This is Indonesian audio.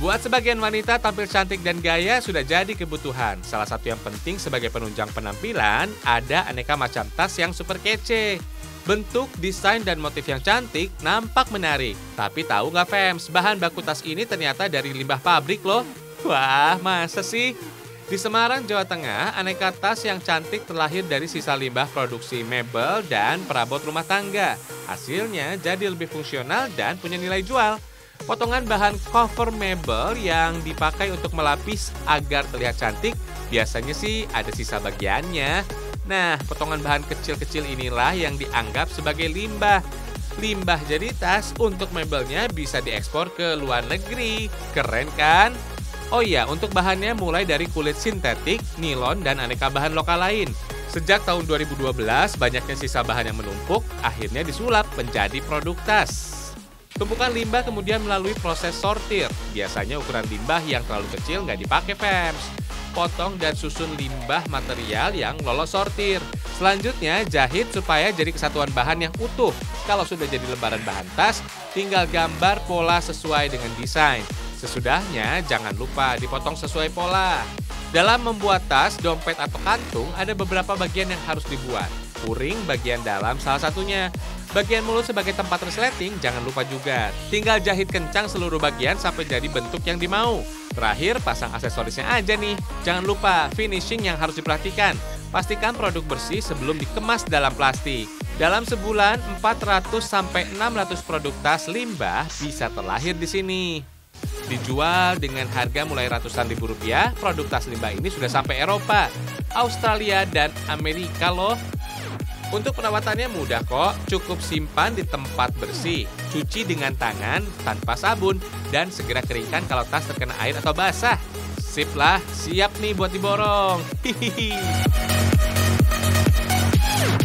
Buat sebagian wanita, tampil cantik dan gaya sudah jadi kebutuhan. Salah satu yang penting sebagai penunjang penampilan, ada aneka macam tas yang super kece. Bentuk, desain, dan motif yang cantik nampak menarik. Tapi tahu nggak Fems, bahan baku tas ini ternyata dari limbah pabrik loh. Wah, masa sih? Di Semarang, Jawa Tengah, aneka tas yang cantik terlahir dari sisa limbah produksi mebel dan perabot rumah tangga. Hasilnya jadi lebih fungsional dan punya nilai jual. Potongan bahan cover mebel yang dipakai untuk melapis agar terlihat cantik, biasanya sih ada sisa bagiannya. Nah, potongan bahan kecil-kecil inilah yang dianggap sebagai limbah. Limbah jadi tas untuk mebelnya bisa diekspor ke luar negeri. Keren kan? Oh iya, untuk bahannya mulai dari kulit sintetik, nilon, dan aneka bahan lokal lain. Sejak tahun 2012, banyaknya sisa bahan yang menumpuk, akhirnya disulap menjadi produk tas. Tumpukan limbah kemudian melalui proses sortir. Biasanya ukuran limbah yang terlalu kecil nggak dipakai Fems. Potong dan susun limbah material yang lolos sortir. Selanjutnya jahit supaya jadi kesatuan bahan yang utuh. Kalau sudah jadi lembaran bahan tas, tinggal gambar pola sesuai dengan desain. Sesudahnya jangan lupa dipotong sesuai pola. Dalam membuat tas, dompet atau kantung ada beberapa bagian yang harus dibuat. Puring bagian dalam salah satunya. Bagian mulut sebagai tempat resleting jangan lupa juga. Tinggal jahit kencang seluruh bagian sampai jadi bentuk yang dimau. Terakhir pasang aksesorisnya aja nih. Jangan lupa finishing yang harus diperhatikan. Pastikan produk bersih sebelum dikemas dalam plastik. Dalam sebulan 400-600 produk tas limbah bisa terlahir di sini. Dijual dengan harga mulai ratusan ribu rupiah, produk tas limbah ini sudah sampai Eropa, Australia, dan Amerika loh. Untuk perawatannya mudah kok, cukup simpan di tempat bersih, cuci dengan tangan tanpa sabun, dan segera keringkan kalau tas terkena air atau basah. Sip lah, siap nih buat diborong. Hihihi.